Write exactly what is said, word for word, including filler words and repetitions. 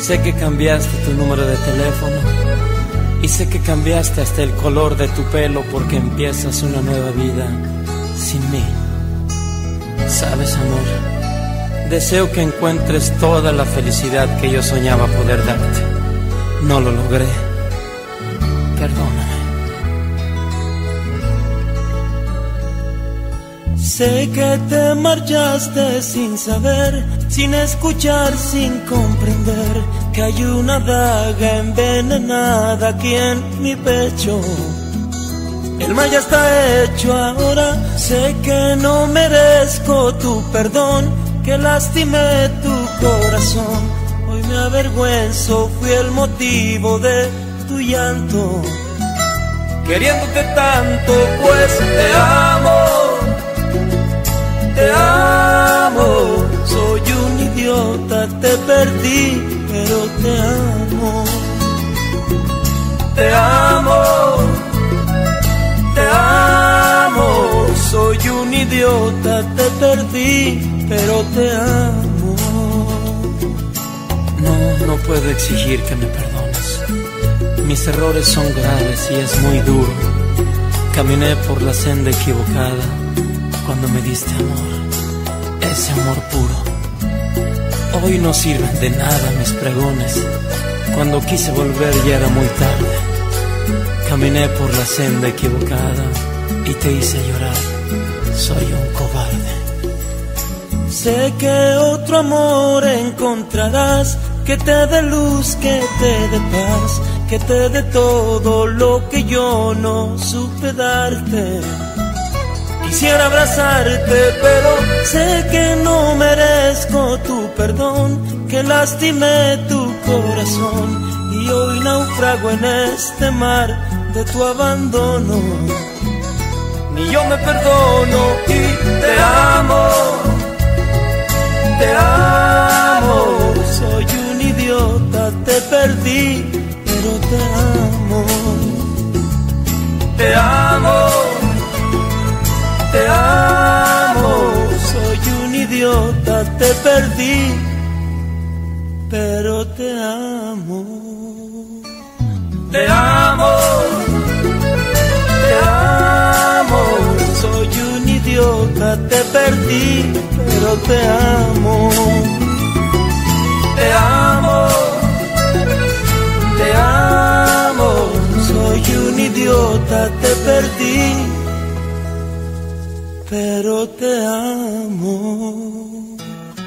Sé que cambiaste tu número de teléfono y sé que cambiaste hasta el color de tu pelo porque empiezas una nueva vida sin mí. Sabes, amor, deseo que encuentres toda la felicidad que yo soñaba poder darte. No lo logré. Perdóname. Sé que te marchaste sin saber, sin escuchar, sin comprender que hay una daga envenenada aquí en mi pecho. El mal ya está hecho ahora, sé que no merezco tu perdón, que lastimé tu corazón. Hoy me avergüenzo, fui el motivo de tu llanto. Queriéndote tanto, pues te amo. Te amo, soy un idiota, te perdí, pero te amo. Te amo, te amo, soy un idiota, te perdí, pero te amo. No, no puedo exigir que me perdones. Mis errores son graves y es muy duro. Caminé por la senda equivocada cuando me diste amor, ese amor puro. Hoy no sirven de nada mis pregones. Cuando quise volver ya era muy tarde. Caminé por la senda equivocada y te hice llorar. Soy un cobarde. Sé que otro amor encontrarás, que te dé luz, que te dé paz, que te dé todo lo que yo no supe darte. Quisiera abrazarte, pero sé que no merezco tu perdón, que lastimé tu corazón y hoy naufrago en este mar de tu abandono. Ni yo me perdono y te amo, te amo. Soy un idiota, te perdí, pero te amo. Te amo. Te amo, soy un idiota, te perdí, pero te amo. Te amo, te amo, soy un idiota, te perdí, pero te amo. Te amo, te amo, soy un idiota, te perdí, pero te amo.